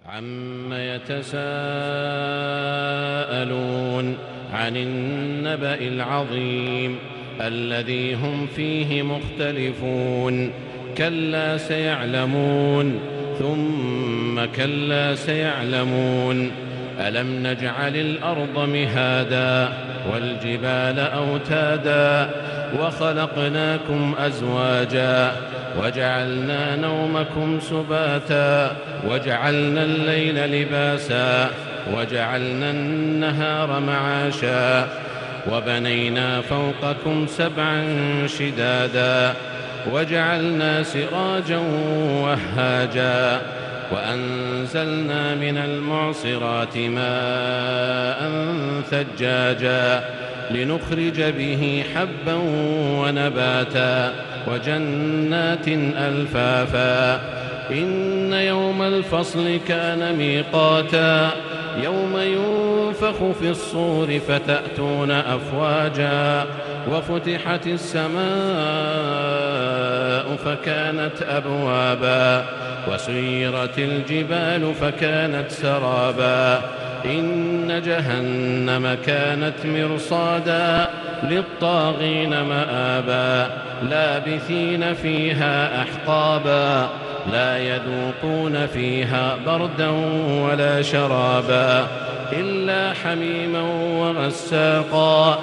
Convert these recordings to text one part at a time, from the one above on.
عم يتساءلون عن النبأ العظيم الذي هم فيه مختلفون كلا سيعلمون ثم كلا سيعلمون ألم نجعل الأرض مهادا والجبال أوتادا وخلقناكم أزواجا وجعلنا نومكم سباتا وجعلنا الليل لباسا وجعلنا النهار معاشا وبنينا فوقكم سبعا شدادا وجعلنا سراجا وهاجا وأنزلنا من المعصرات ماء ثجاجا لنخرج به حبا ونباتا وجنات ألفافا إن يوم الفصل كان ميقاتا يوم ينفخ في الصور فتأتون أفواجا وفتحت السماء فكانت أبوابا وسيرت الجبال فكانت سرابا إن جهنم كانت مرصادا للطاغين مآبا لابثين فيها أحقابا لا يذوقون فيها بردا ولا شرابا إلا حميما وغساقا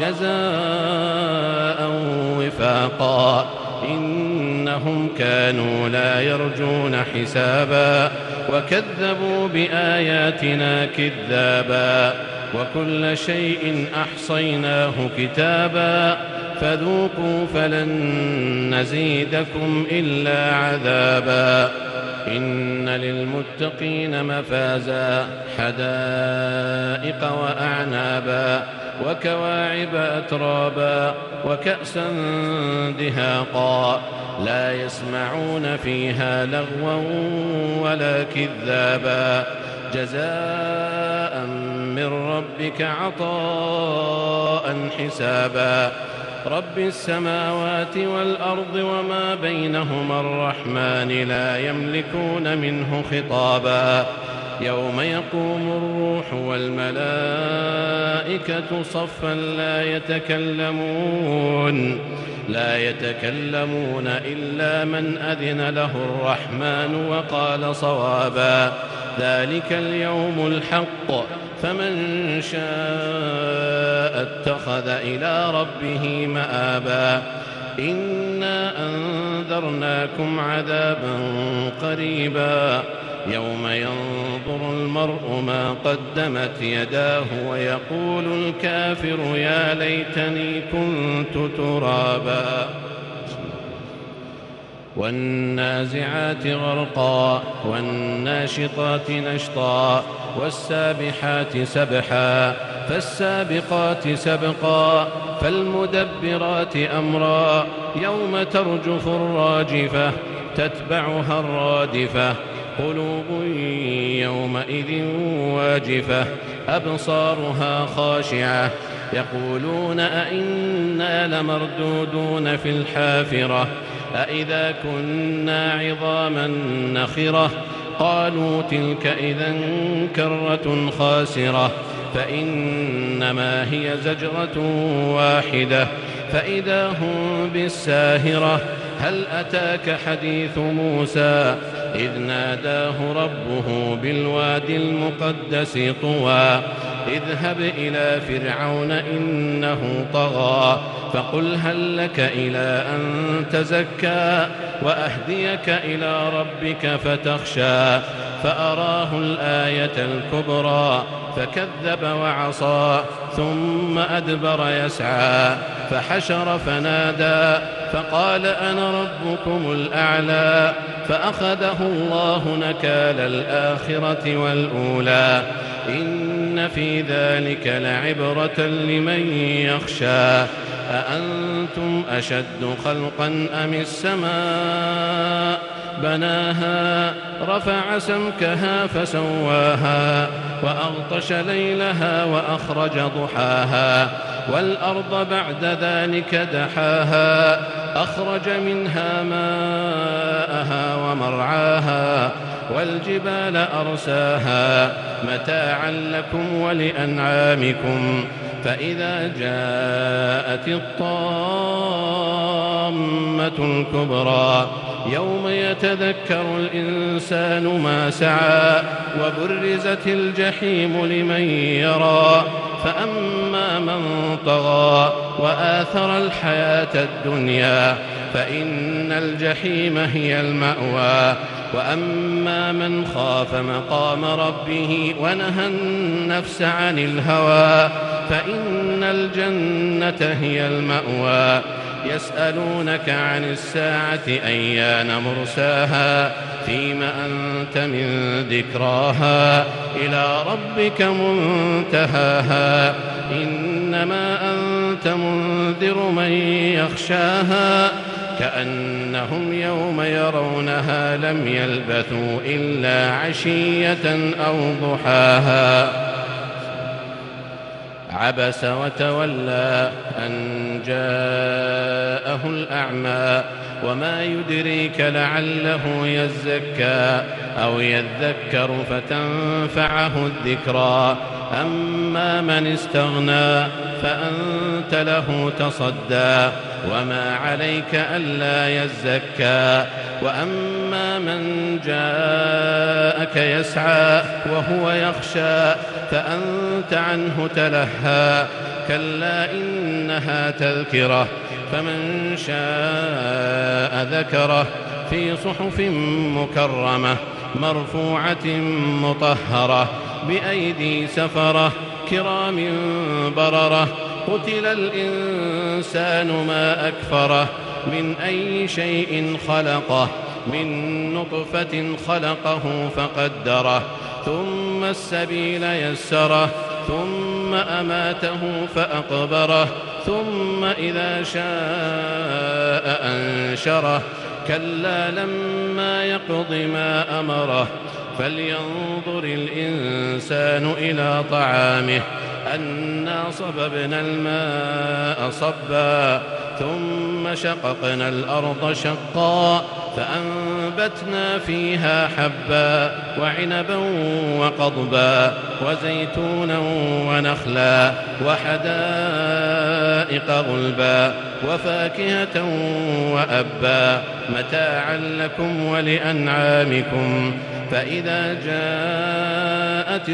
جزاء وفاقا إنهم كانوا لا يرجون حسابا وكذبوا بآياتنا كذابا وكل شيء أحصيناه كتابا فذوقوا فلن نزيدكم إلا عذابا إن للمتقين مفازا حدائق وأعنابا وكواعب أترابا وكأسا دهاقا لا يسمعون فيها لغوا ولا كذابا جزاء من ربك عطاء حسابا رب السماوات والأرض وما بينهما الرحمن لا يملكون منه خطابا يوم يقوم الروح والملائكة صفا لا يتكلمون إلا من أذن له الرحمن وقال صوابا ذلك اليوم الحق فمن شاء اتخذ إلى ربه مآبا إنا أنذرناكم عذابا قريبا يوم ينظر المرء ما قدمت يداه ويقول الكافر يا ليتني كنت ترابا والنازعات غرقا والناشطات نشطا والسابحات سبحا فالسابقات سبقا فالمدبرات أمرا يوم ترجف الراجفة تتبعها الرادفة قلوب يومئذ واجفة أبصارها خاشعة يقولون أئنا لمردودون في الحافرة أئذا كنا عظاما نخرة قالوا تلك إذا كرة خاسرة فإنما هي زجرة واحدة فإذا هم بالساهرة هل أتاك حديث موسى إذ ناداه ربه بالوادي المقدس طوى اذهب إلى فرعون إنه طغى فقل هل لك إلى أن تزكى وأهديك إلى ربك فتخشى فأراه الآية الكبرى فكذب وعصى ثم أدبر يسعى فحشر فنادى فقال أنا ربكم الأعلى فأخذه الله نكال الآخرة والأولى إن في ذلك لعبرة لمن يخشى أأنتم أشد خلقا أم السماء بناها رفع سمكها فسواها وأغطش ليلها وأخرج ضحاها والأرض بعد ذلك دحاها أخرج منها ماءها ومرعاها والجبال أرساها متاعا لكم ولأنعامكم. فإذا جاءت الطامة الكبرى يوم يتذكر الإنسان ما سعى وبرزت الجحيم لمن يرى فأما من طغى وآثر الحياة الدنيا فإن الجحيم هي المأوى. وأما من خاف مقام ربه ونهى النفس عن الهوى فإن الجنة هي المأوى. يسألونك عن الساعة أيان مرساها فيم أنت من ذكراها إلى ربك منتهاها إنما أنت منذر من يخشاها كأنهم يوم يرونها لم يلبثوا إلا عشية أو ضحاها. عبس وتولى أن جاءه الأعمى وما يدريك لعله يزكى أو يذكر فتنفعه الذكرى. أما من استغنى فأنت له تصدى وما عليك ألا يزكى. وأما من جاءك يسعى وهو يخشى فأنت عنه تلهى كلا إنها تذكرة فمن شاء ذكره في صحف مكرمة مرفوعة مطهرة بأيدي سفرة كرام بررة. قتل الإنسان ما أكفره من أي شيء خلقه من نطفة خلقه فقدره ثم السبيل يسره ثم أماته فأقبره ثم إذا شاء أنشره كلا لما يقض ما أمره. فلينظر الإنسان إلى طعامه أنا صببنا الماء صبا ثم شققنا الأرض شقا فأنبتنا فيها حبا وعنبا وقضبا وزيتونا ونخلا وحدائق غلبا وفاكهة وأبا متاعا لكم ولأنعامكم. فإذا جاءت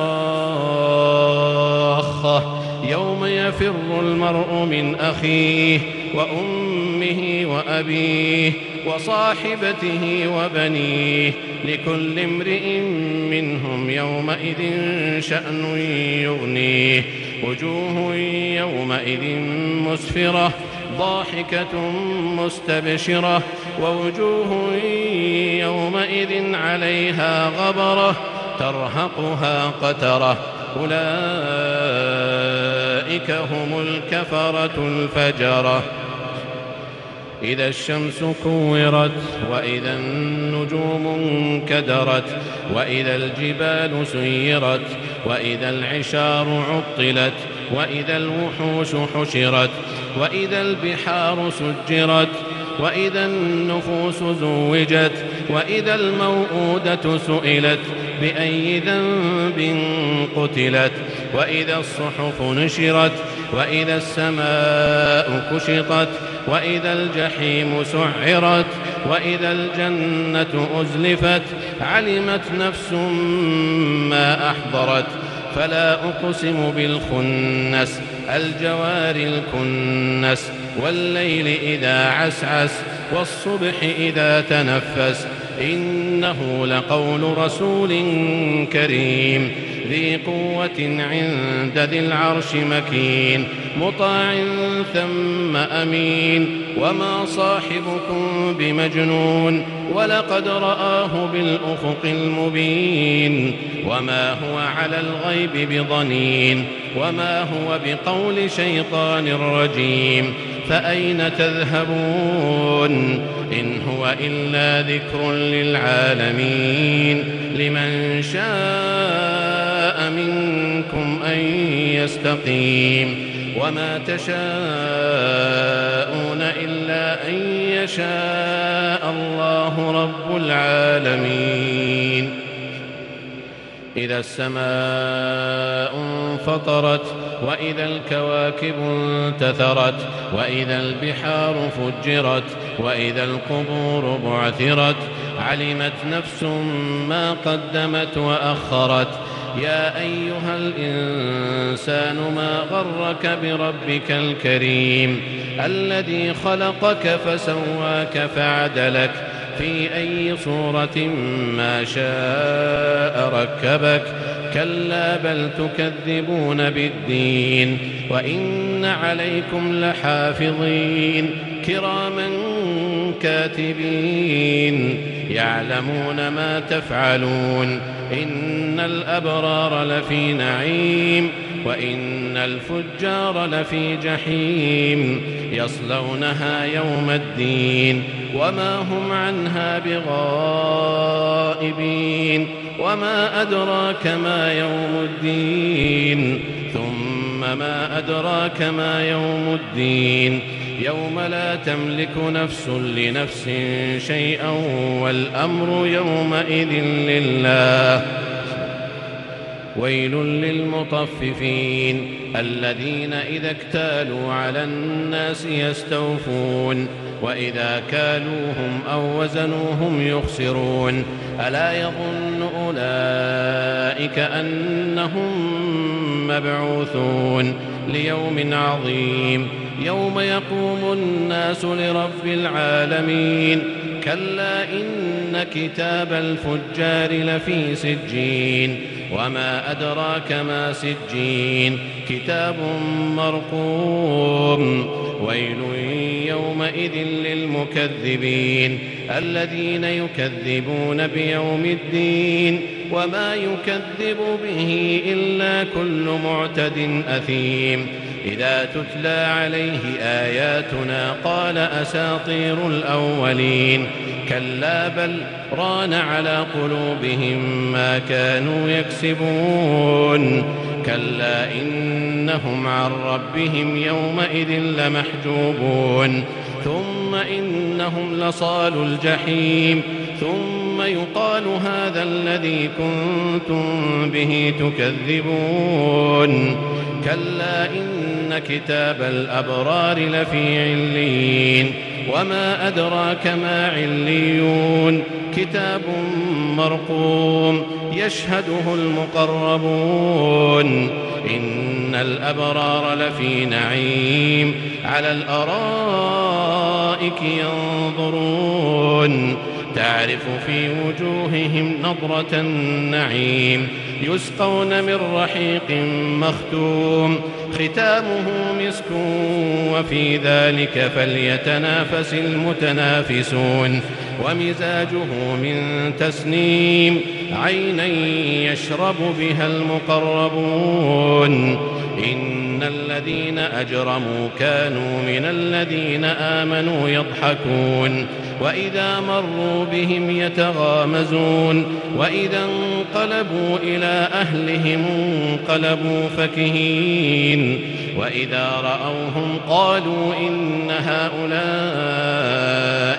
الصاخة يوم يفر المرء من أخيه وأمه وأبيه وصاحبته وبنيه لكل امرئ منهم يومئذ شأن يغنيه. وجوه يومئذ مسفرة ضاحكة مستبشرة ووجوه يومئذ عليها غبرة ترهقها قترة أولئك هم الكفرة الفجرة. إذا الشمس كورت وإذا النجوم انكدرت وإذا الجبال سيرت وإذا العشار عطلت وإذا الوحوش حشرت وإذا البحار سجرت وإذا النفوس زوجت وإذا الموءودة سئلت بأي ذنب قتلت وإذا الصحف نشرت وإذا السماء كشطت وإذا الجحيم سعرت وإذا الجنة أزلفت علمت نفس ما أحضرت. فلا أقسم بالخنس الجوار الكنس والليل إذا عسعس والصبح إذا تنفس إنه لقول رسول كريم ذي قوة عند ذي العرش مكين مطاع ثم أمين وما صاحبكم بمجنون ولقد رآه بالأفق المبين وما هو على الغيب بضنين وما هو بقول شيطان رجيم. فأين تذهبون إن هو إلا ذكر للعالمين لمن شاء منكم أن يستقيم. وما تشاءون إلا أن يشاء الله رب العالمين. إذا السماء انفطرت وإذا الكواكب انتثرت وإذا البحار فجرت وإذا القبور بعثرت علمت نفس ما قدمت وأخرت. يا أيها الإنسان ما غرك بربك الكريم الذي خلقك فسواك فعدلك في أي صورة ما شاء ركبك. كلا بل تكذبون بالدين وإن عليكم لحافظين كراما كاتبين يعلمون ما تفعلون. إن الأبرار لفي نعيم وإن الفجار لفي جحيم يصلونها يوم الدين وما هم عنها بغائبين. وما أدراك ما يوم الدين ثم ما أدراك ما يوم الدين يوم لا تملك نفس لنفس شيئا والأمر يومئذ لله. ويل للمطففين الذين إذا اكتالوا على الناس يستوفون وإذا كالوهم أو وزنوهم يخسرون. ألا يظن أولئك أنهم مبعوثون ليوم عظيم يوم يقوم الناس لرب العالمين. كلا إن كتاب الفجار لفي سجين وما أدراك ما سجين كتاب مرقوم. ويل يومئذ للمكذبين الذين يكذبون بيوم الدين وما يكذب به إلا كل معتد أثيم. إذا تتلى عليه آياتنا قال أساطير الأولين. كلا بل ران على قلوبهم ما كانوا يكسبون. كلا إنهم عن ربهم يومئذ لمحجوبون. ثم إنهم لصالوا الجحيم ثم يقال هذا الذي كنتم به تكذبون. كلا إن كتاب الأبرار لفي عليين وما أدراك ما عليون كتاب مرقوم يشهده المقربون. إن الأبرار لفي نعيم على الأرائك ينظرون تعرف في وجوههم نضرة النعيم يسقون من رحيق مختوم ختامه مسك وفي ذلك فليتنافس المتنافسون. ومزاجه من تسنيم عينا يشرب بها المقربون. إن الذين أجرموا كانوا من الذين آمنوا يضحكون وإذا مروا بهم يتغامزون وإذا انقلبوا إلى أهلهم انقلبوا فكهين وإذا رأوهم قالوا إن هؤلاء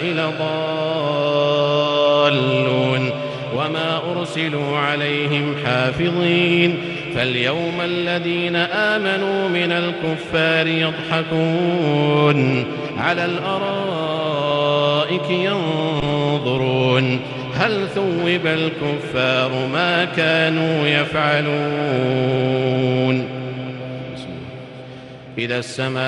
لضالون وما أرسلوا عليهم حافظين. فاليوم الذين آمنوا من الكفار يضحكون على الأرائك ينظرون هل ثوب الكفار ما كانوا يفعلون. إذا السماء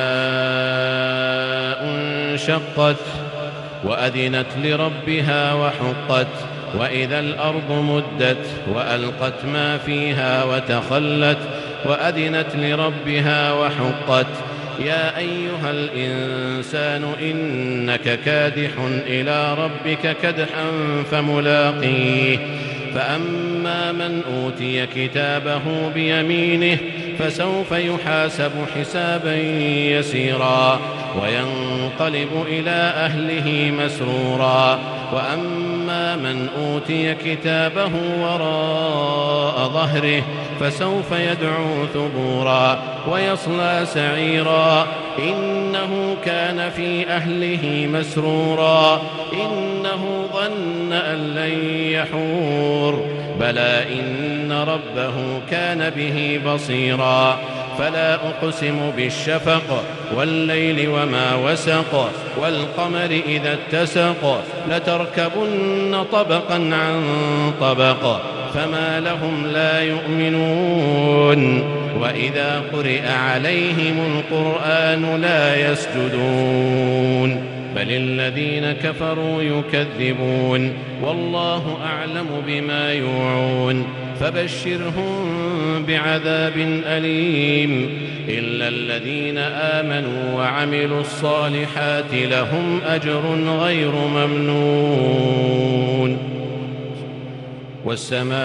انشقت وأذنت لربها وحقت وإذا الأرض مدت وألقت ما فيها وتخلت وأذنت لربها وحقت. يا أيها الإنسان إنك كادح إلى ربك كدحا فملاقيه. فأما من أوتي كتابه بيمينه فسوف يحاسب حسابا يسيرا وينقلب إلى أهله مسرورا. وأما من أوتي كتابه وراء ظهره فسوف يدعو ثبورا ويصلى سعيرا إنه كان في أهله مسرورا إنه ظن أن لن يحور بلى إن ربه كان به بصيرا فلا أقسم بالشفق والليل وما وسق والقمر إذا اتسق لتركبن طبقا عن طبق فما لهم لا يؤمنون وإذا قرئ عليهم القرآن لا يسجدون بل الذين كفروا يكذبون والله أعلم بما يوعون فبشرهم بعذاب أليم إلا الذين آمنوا وعملوا الصالحات لهم أجر غير ممنون والسماء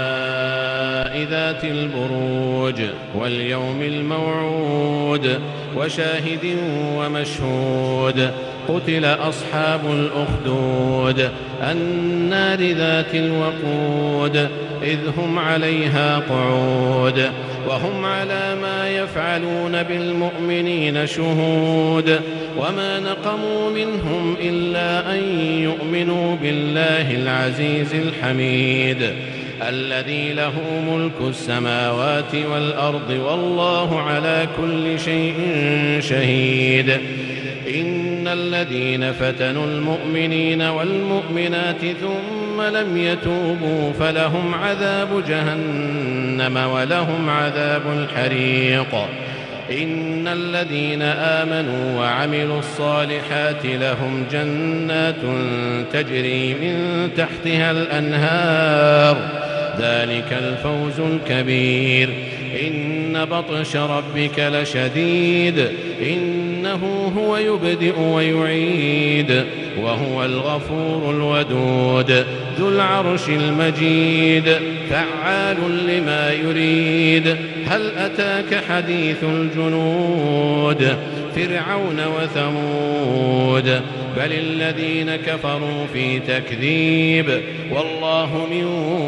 ذات البروج واليوم الموعود وشاهد ومشهود قتل أصحاب الأخدود النار ذات الوقود إذ هم عليها قعود وهم على ما يفعلون بالمؤمنين شهود وما نقموا منهم إلا أن يؤمنوا بالله العزيز الحميد الذي له ملك السماوات والأرض والله على كل شيء شهيد إن الذين فتنوا المؤمنين والمؤمنات ثم لم يتوبوا فلهم عذاب جهنم ولهم عذاب الحريق إن الذين آمنوا وعملوا الصالحات لهم جنات تجري من تحتها الأنهار ذلك الفوز الكبير إن بطش ربك لشديد إنه هو يبدئ ويعيد وهو الغفور الودود ذو العرش المجيد فعال لما يريد هل أتاك حديث الجنود فرعون وثمود بل الذين كفروا في تكذيب والله من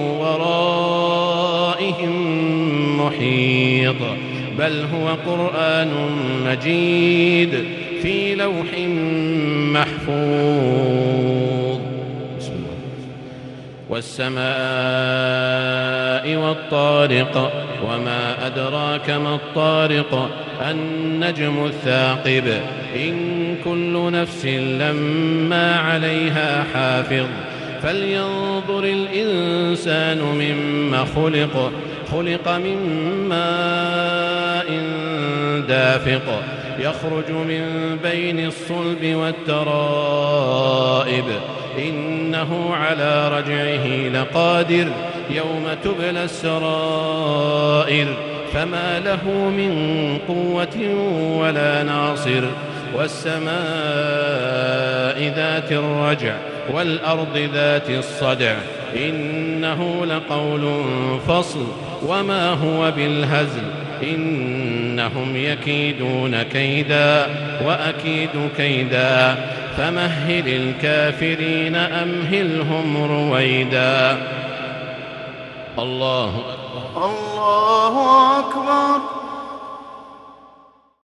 ورائهم محيط بل هو قرآن مجيد في لوح محفوظ والسماء والطارق وما أدراك ما الطارق النجم الثاقب إن كل نفس لما عليها حافظ فلينظر الإنسان مما خلق من ماء دافق يخرج من بين الصلب والترائب إنه على رجعه لقادر يوم تبلى السرائر فما له من قوة ولا ناصر والسماء ذات الرجع والأرض ذات الصدع إنه لقول فصل وما هو بالهزل إنهم يكيدون كيدا وأكيد كيدا فمهل الكافرين أمهلهم رويدا الله أكبر